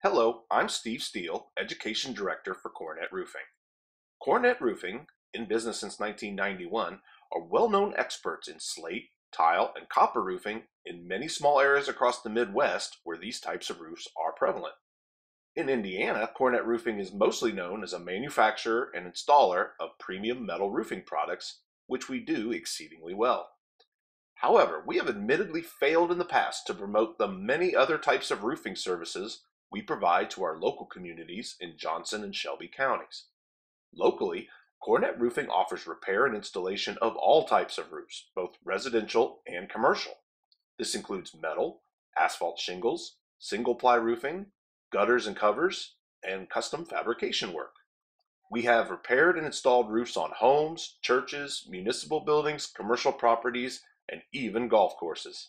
Hello, I'm Steve Steele, Education Director for Coronet Roofing. Coronet Roofing, in business since 1991, are well-known experts in slate, tile, and copper roofing in many small areas across the Midwest where these types of roofs are prevalent. In Indiana, Coronet Roofing is mostly known as a manufacturer and installer of premium metal roofing products, which we do exceedingly well. However, we have admittedly failed in the past to promote the many other types of roofing services we provide to our local communities in Johnson and Shelby counties. Locally, Coronet Roofing offers repair and installation of all types of roofs, both residential and commercial. This includes metal, asphalt shingles, single-ply roofing, gutters and covers, and custom fabrication work. We have repaired and installed roofs on homes, churches, municipal buildings, commercial properties, and even golf courses.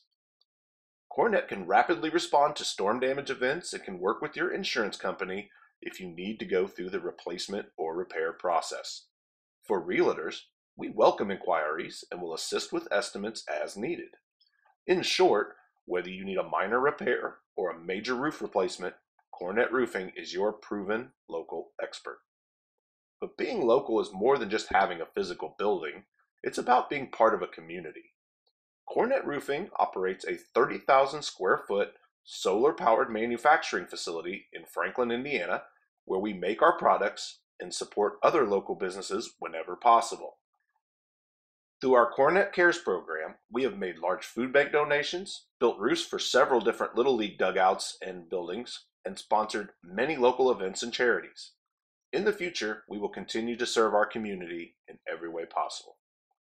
Coronet can rapidly respond to storm damage events and can work with your insurance company if you need to go through the replacement or repair process. For realtors, we welcome inquiries and will assist with estimates as needed. In short, whether you need a minor repair or a major roof replacement, Coronet Roofing is your proven local expert. But being local is more than just having a physical building. It's about being part of a community. Coronet Roofing operates a 30,000 square foot solar powered manufacturing facility in Franklin, Indiana, where we make our products and support other local businesses whenever possible. Through our Coronet Cares program, we have made large food bank donations, built roofs for several different Little League dugouts and buildings, and sponsored many local events and charities. In the future, we will continue to serve our community in every way possible.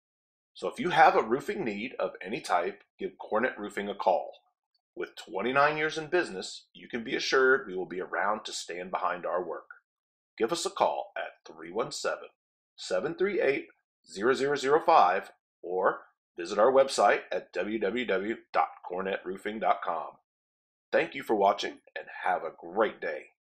So if you have a roofing need of any type, give Coronet Roofing a call. With 29 years in business, you can be assured we will be around to stand behind our work. Give us a call at 317-738-0005 or visit our website at www.coronetroofing.com. Thank you for watching and have a great day.